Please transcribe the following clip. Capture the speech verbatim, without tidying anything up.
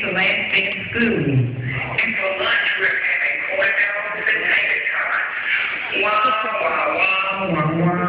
the last day of school. And for lunch, we're having corn dogs and tater tots. Wow, wow, wow, wow, wow.